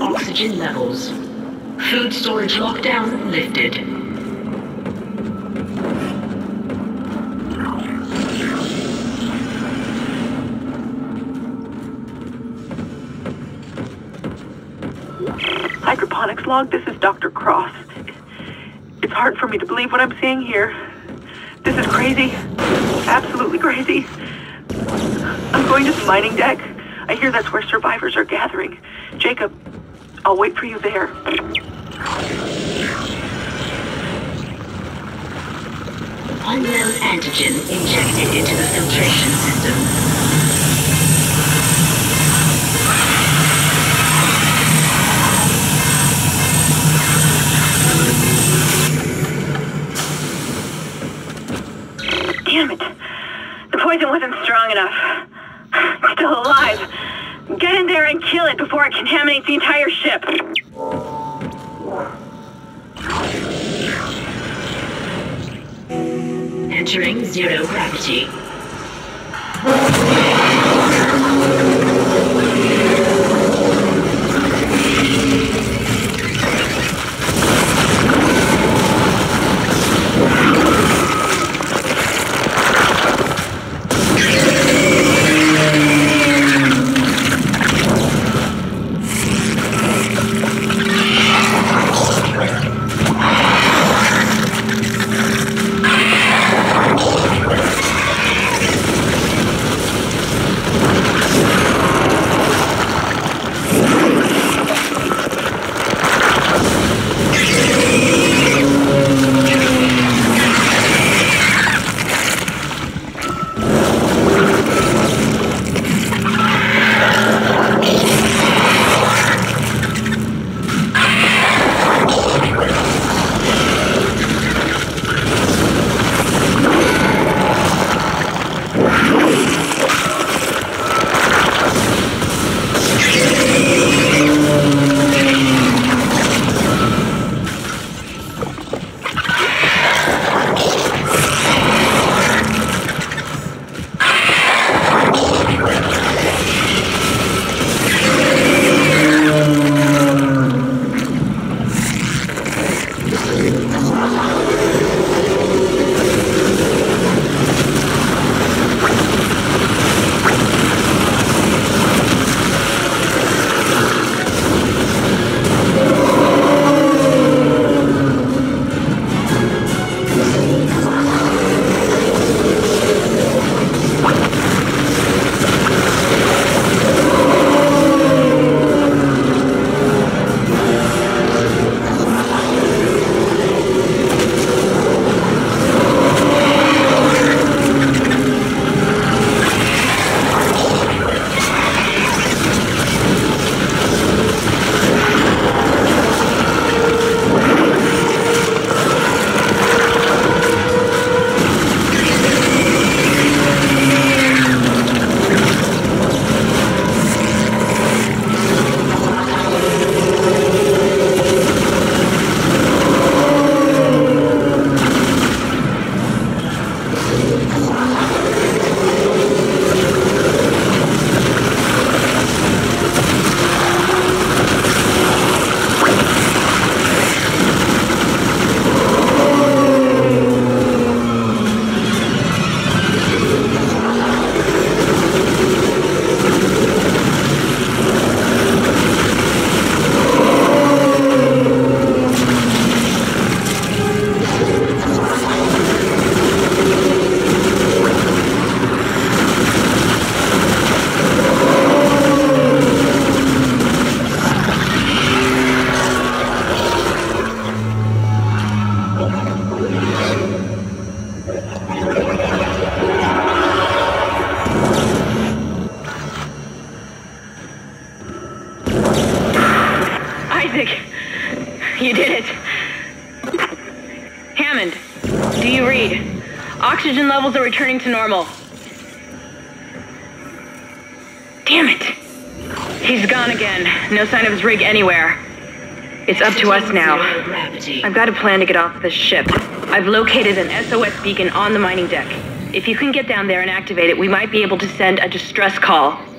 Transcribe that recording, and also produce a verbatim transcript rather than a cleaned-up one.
oxygen levels. Food storage lockdown lifted. Hydroponics log, this is Doctor Cross. It's hard for me to believe what I'm seeing here. This is crazy. Absolutely crazy. I'm going to the mining deck. I hear that's where survivors are gathering. Jacob, I'll wait for you there. Unknown antigen injected into the filtration system. Damn it. The poison wasn't strong enough. It's still alive. Get in there and kill it before it contaminates the entire ship. Entering zero gravity. You did it. Hammond, do you read? Oxygen levels are returning to normal. Damn it. He's gone again. No sign of his rig anywhere. It's up to us now. I've got a plan to get off this ship. I've located an S O S beacon on the mining deck. If you can get down there and activate it, we might be able to send a distress call.